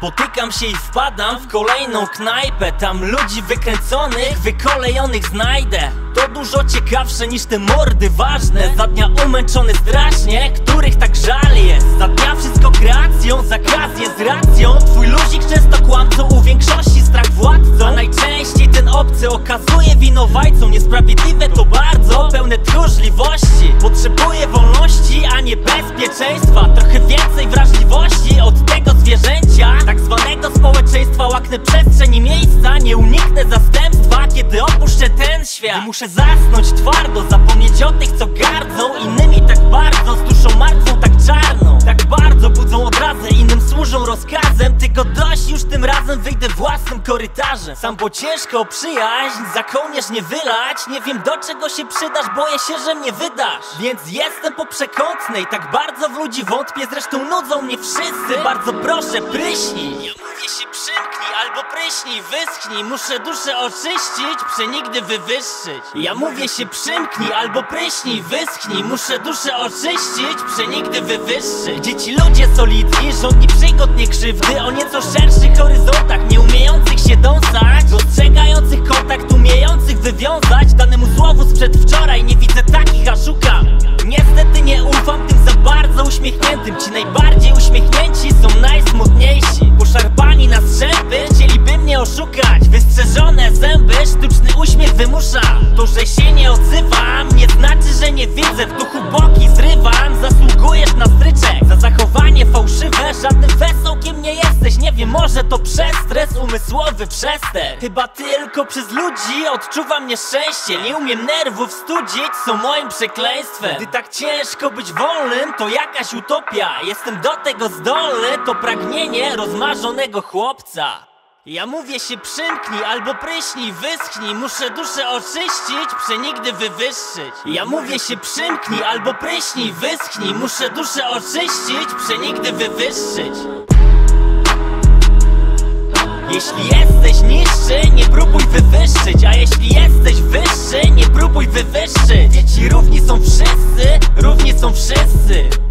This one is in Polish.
Potykam się i wpadam w kolejną knajpę. Tam ludzi wykręconych, wykolejonych znajdę. To dużo ciekawsze niż te mordy ważne. Za dnia umęczony strasznie, których tak żal jest. Za dnia wszystko kreacją, zakaz jest racją. Twój luzik często kłamcą, u większości strach władcą. A najczęściej ten obcy okazuje winowajcą. Niesprawiedliwe to bardzo, pełne tchórzliwości. Potrzebuję wolności, a nie bezpieczeństwa. Trochę więcej wrażliwości od tego zwierzęcia, tak zwanego społeczeństwa. Łaknę przestrzeń i miejsca, nie uniknę zastępstwa, kiedy opuszczę ten świat. Muszę zasnąć twardo, zapomnieć o tych, co gardzą innymi tak bardzo, z duszą martwą tak czarną. Tak bardzo budzą odrazę, innym służą rozkazem. Tylko dość, już tym razem wyjdę własnym korytarzem. Sam bo ciężko o przyjaźń, za kołnierz nie wylać. Nie wiem do czego się przydasz, boję się, że mnie wydasz. Więc jestem po przekątnej, tak bardzo w ludzi wątpię. Zresztą nudzą mnie wszyscy, bardzo proszę pryśnij. Ja mówię się przymknij albo pryśnij, wyschnij. Muszę duszę oczyścić, przenigdy wywyższyć. Ja mówię się przymknij albo pryśnij, wyschnij. Muszę duszę oczyścić, przenigdy wywyższyć. Gdzie ci ludzie solidni, żądni przygód, nie krzywdy. O nieco szerszych horyzontach, nie umiejących się dąsać, dostrzegających kontakt, umiejących wywiązać danemu słowu sprzed wczoraj. Nie widzę takich, a szukam. Niestety nie ufam tym za bardzo uśmiechniętym. Ci najbardziej uśmiechnięci są najsmutniejsi. Poszarpani na strzępy, chcieliby mnie oszukać. Wystrzeżone zęby, sztuczny uśmiech wymusza. To, że się nie odzywam, nie znaczy, że nie widzę. W duchu boki zrywam, zasługujesz na stryczek. Za zachowanie fałszywe, żadnym wesołkiem nie jesteś. Nie wiem, może to przez stres, umysłowy przester. Chyba tylko przez ludzi odczuwam nieszczęście. Nie umiem nerwów studzić, są moim przekleństwem. Gdy tak ciężko być wolnym, to jakaś utopia. Jestem do tego zdolny, to pragnienie rozmarzonego chłopca. Ja mówię się przymknij albo pryśnij, wyschnij. Muszę duszę oczyścić, przenigdy wywyższyć. Ja mówię się przymknij albo pryśnij, wyschnij. Muszę duszę oczyścić, przenigdy wywyższyć. Jeśli jesteś niższy, nie próbuj wywyższyć. A jeśli jesteś wyższy, nie próbuj wywyższyć. Dzieci równi są wszyscy, równi są wszyscy.